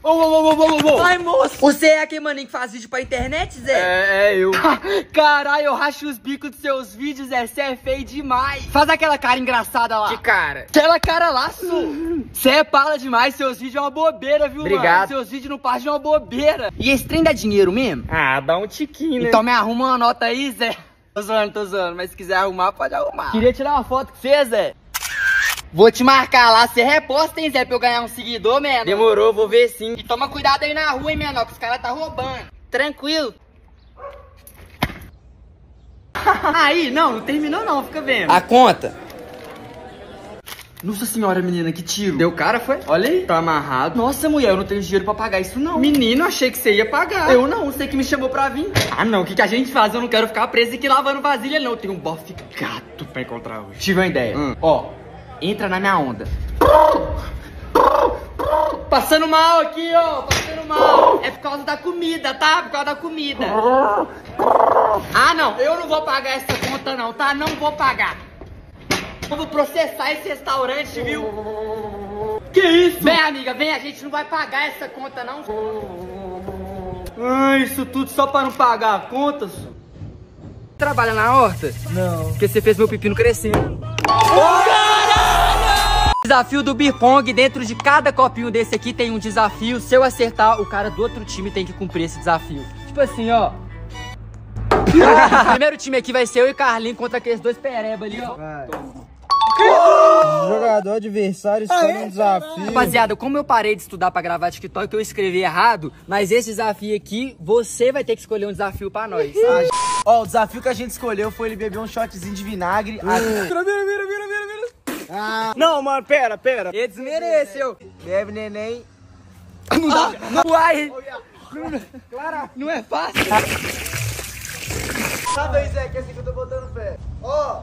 Ai, moço. Você é aquele maninho que faz vídeo pra internet, Zé? É eu. Caralho, eu racho os bicos dos seus vídeos, Zé. Você é feio demais. Faz aquela cara engraçada lá. Que cara? Aquela cara lá, Você é pala demais. Seus vídeos é uma bobeira, viu, Obrigado. mano? Seus vídeos não passam de uma bobeira. E esse trem dá dinheiro mesmo? Ah, dá um tiquinho, né? Então me arruma uma nota aí, Zé. Tô zoando. Mas se quiser arrumar, pode arrumar. Queria tirar uma foto com você, Zé. Vou te marcar lá, você reposta, hein, Zé, pra eu ganhar um seguidor, menor. Demorou, vou ver sim. E toma cuidado aí na rua, hein, menor, que os caras tá roubando. Tranquilo. Aí, não terminou não, fica vendo. A conta. Nossa senhora, menina, que tiro. Deu cara, foi? Olha aí, tá amarrado. Nossa, mulher, eu não tenho dinheiro pra pagar isso, não. Menino, achei que você ia pagar. Eu não, você que me chamou pra vir. Ah, não, o que a gente faz? Eu não quero ficar preso aqui lavando vasilha, não. Eu tenho um bofe gato pra encontrar hoje. Tive uma ideia. Ó, entra na minha onda. Passando mal aqui, ó, passando mal. É por causa da comida, tá? Por causa da comida. Ah, não, eu não vou pagar essa conta, não, tá? Não vou pagar. Eu vou processar esse restaurante, viu? Que isso? Vem, amiga, vem, a gente não vai pagar essa conta, não. Ah, isso tudo só pra não pagar a conta, só. Trabalha na horta? Não. Porque você fez meu pepino crescendo. Desafio do beer pong. Dentro de cada copinho desse aqui tem um desafio. Se eu acertar, o cara do outro time tem que cumprir esse desafio. Tipo assim, ó. O primeiro time aqui vai ser eu e Carlinho contra aqueles dois pereba ali, ó. O jogador adversário escolhe um desafio. Rapaziada, como eu parei de estudar pra gravar TikTok, eu escrevi errado, mas esse desafio aqui, você vai ter que escolher um desafio pra nós. Ó, o desafio que a gente escolheu foi ele beber um shotzinho de vinagre. Vira. Não, mano, pera. Ele desmereceu. Bebe, neném. Não dá. Uai. Não é fácil. Sabe aí, Zé, que é assim que eu tô botando fé. Ó.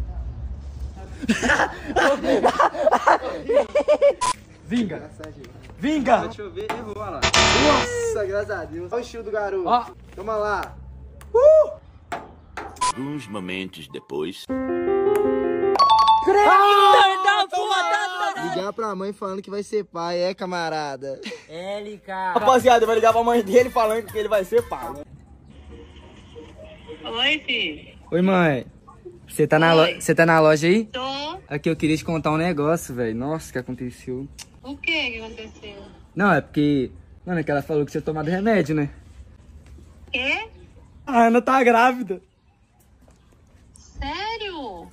Vinga. Deixa eu ver, errou, olha lá. Nossa, graças a Deus. Olha o estilo do garoto. Ó. Toma lá. Alguns momentos depois. Ligar pra mãe falando que vai ser pai, camarada. Rapaziada, eu vou ligar pra mãe dele falando que ele vai ser pai, né? Oi, filho. Oi, mãe. Você tá na loja aí? Tô. Aqui, eu queria te contar um negócio, velho. Nossa, o que aconteceu? O que aconteceu? Não, é porque... Mano, é que ela falou que você tinha tomado remédio, né? Quê? A Ana tá grávida. Sério?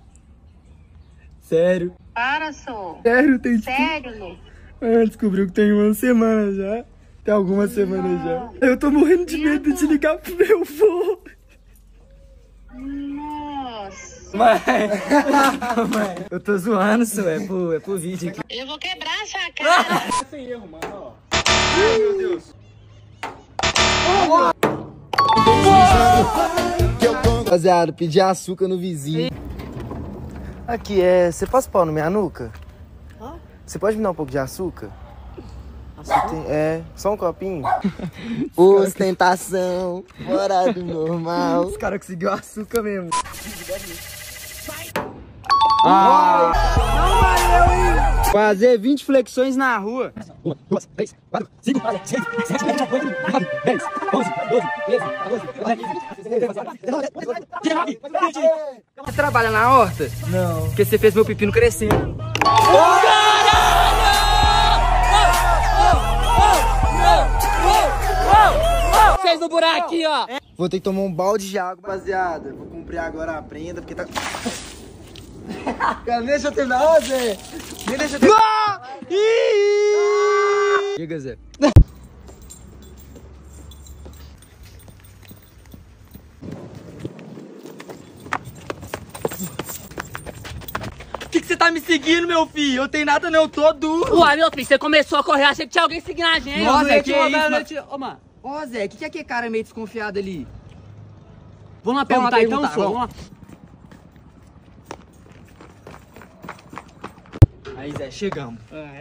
Sério. Para, só. Sério, tem Sério, Lu? Ela descobriu que tem uma semana já. Tem algumas semanas já. Eu tô morrendo de medo de ligar pro meu avô. Nossa. Mãe, eu tô zoando, senhor. É pro vídeo aqui. Eu vou quebrar a sua cara. Sem erro, mano, ó. Ai, meu Deus. Rapaziada, pedi açúcar no vizinho. Aqui, você passa pau na minha nuca? Você pode me dar um pouco de açúcar? Só um copinho? Ostentação, fora do normal. Os caras conseguiu açúcar mesmo. Fazer 20 flexões na rua. 1, 2, 3, 4, 5, 6, 7, 8, 9, 10, 11, 12, 13, 14, 15, 16, Você trabalha na horta? Não. Porque você fez meu pepino crescendo. Fez no buraco aqui, ó. Vou ter que tomar um balde de água, rapaziada. Vou cumprir agora a prenda, porque tá... Cara, deixa eu terminar, ô Zé. Deixa eu terminar. Diga, Zé. Por que você tá me seguindo, meu filho? Eu tenho nada não, eu tô duro. Uai, meu filho, você começou a correr, achei que tinha alguém seguindo a gente. Nossa, Zé, que isso, mano? Ô, mano. Ô, Zé, o que é aquele cara meio desconfiado ali? Vamos lá perguntar então, só. vamos lá. Aí, Zé, chegamos.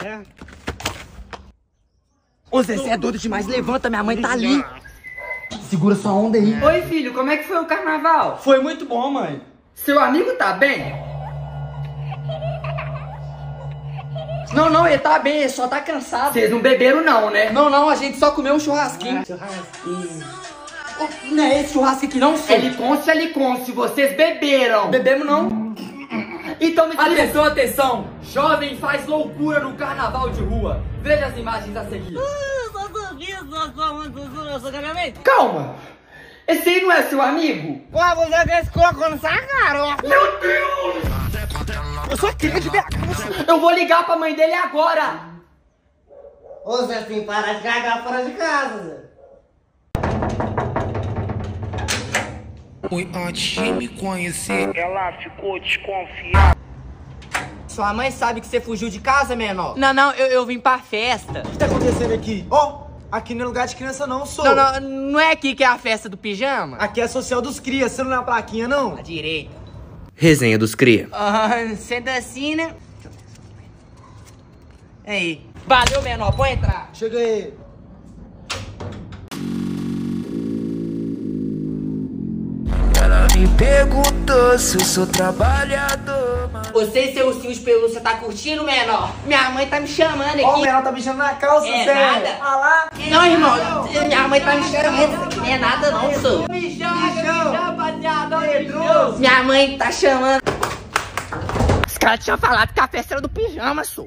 Ô, Zé, você é doido demais. Levanta, minha mãe tá ali. Segura sua onda aí. Oi, filho, como é que foi o carnaval? Foi muito bom, mãe. Seu amigo tá bem? Não, ele tá bem, ele só tá cansado. Vocês não beberam não, né? Não, a gente só comeu um churrasquinho. Não é esse churrasco aqui não, senhor. Ele conste, vocês beberam. Bebemos não. Então me explica. Atenção, jovem faz loucura no carnaval de rua. Veja as imagens a seguir. Calma, esse aí não é seu amigo? Ué, você quer esse coco nessa cara, ó. Meu Deus! Eu sou cria de BH. Eu vou ligar pra mãe dele agora. Ô, Zé, tem que parar de cagar fora de casa, Zé. Antes de me conhecer, ela ficou desconfiada. Sua mãe sabe que você fugiu de casa, menor? Não, eu vim pra festa. O que tá acontecendo aqui? Ó, aqui não é lugar de criança não, sou. Não é aqui que é a festa do pijama? Aqui é a social dos cria, você não é a plaquinha, não? À direita. Resenha dos cria. Sendo assim, né? Aí. Valeu, menor, pode entrar. Chega aí. Ela me perguntou se eu sou trabalhador, mano. Você e seu ursinho de pelúcia tá curtindo, menor? Minha mãe tá me chamando aqui. Ó, o menor tá mexendo na calça, É Zé. nada. Ah lá. Não, irmão, minha mãe tá me chamando. Isso aqui não é nada não, sou. Me chama, rapaziada. Minha mãe tá chamando. Os caras tinham falado que a festa era do pijama, sou.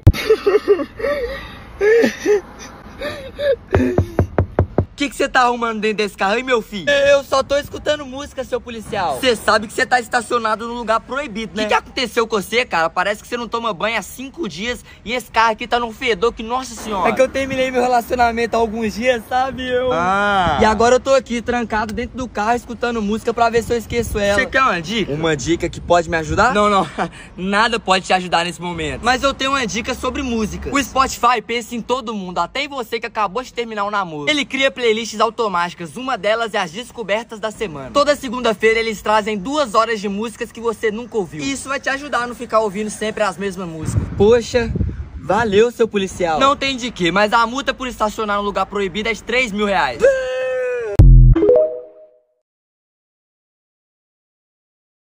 O que você tá arrumando dentro desse carro, hein, meu filho? Eu só tô escutando música, seu policial. Você sabe que você tá estacionado num lugar proibido, né? O que aconteceu com você, cara? Parece que você não toma banho há 5 dias e esse carro aqui tá num fedor que, nossa senhora. É que eu terminei meu relacionamento há alguns dias, sabe? E agora eu tô aqui, trancado dentro do carro, escutando música pra ver se eu esqueço ela. Você quer uma dica? Uma dica que pode me ajudar? Não. Nada pode te ajudar nesse momento. Mas eu tenho uma dica sobre música. O Spotify pensa em todo mundo, até em você que acabou de terminar um namoro. Ele cria playlists automáticas, uma delas é as descobertas da semana. Toda segunda-feira eles trazem 2 horas de músicas que você nunca ouviu. E isso vai te ajudar a não ficar ouvindo sempre as mesmas músicas. Poxa, valeu, seu policial. Não tem de quê, mas a multa por estacionar num lugar proibido é de R$3.000.